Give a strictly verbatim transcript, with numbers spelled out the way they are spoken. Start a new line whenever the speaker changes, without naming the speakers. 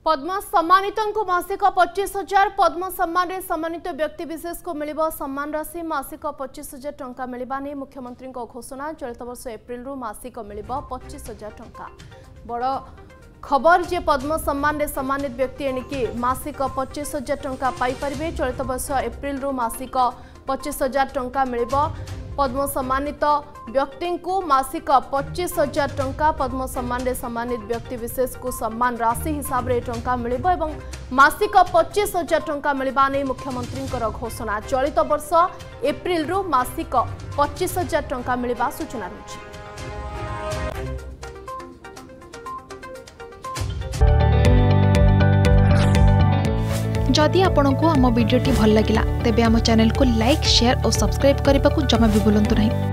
पद्म सम्मानितों मासिक पच्चीस हजार पद्म सम्मान रे सम्मानित व्यक्ति विशेष को मिलिबो सम्मान राशि मासिक पच्चीस हजार टंका मिलिबा नै मुख्यमंत्री घोषणा। चलित वर्ष एप्रिल रु मासिक मिलिबो पच्चीस हजार टंका। बड़ खबर जे पद्म सम्मान रे सम्मानित व्यक्ति एणिकी मासिक पच्चीस हजार टंका पाई परिबे। चलित वर्ष एप्रिल रु मासिक पच्चीस हजार टंका मिलिबो। पद्म सम्मानित व्यक्ति को मासिक पच्चीस हजार टंका पद्म सम्मान रे सम्मानित व्यक्ति विशेष को सम्मान राशि हिसाब रे टंका मिलिबो एवं मासिक पच्चीस हजार टंका मिलिबा नै मुख्यमंत्री घोषणा। चलित वर्ष एप्रिल रु मासिक पच्चीस हजार टंका मिलिबा सूचना रही।
जदि आपंक आम भिडी भल लगा तेब आम चैनल को लाइक शेयर और सब्सक्राइब करने को जमा भी भूलु नहीं।